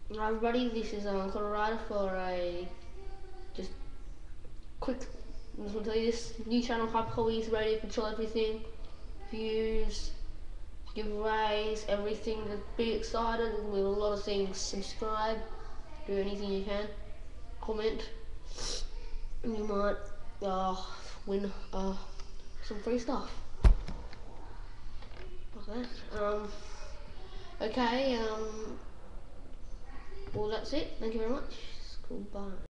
Hi everybody, this is Colorado for a just quick. I just want to tell you this new channel, Hyperhobbies, ready to control everything, views, giveaways, everything. Just be excited with a lot of things. Subscribe, do anything you can, comment, and you might win some free stuff. Like that. Okay. Well, that's it. Thank you very much. Goodbye.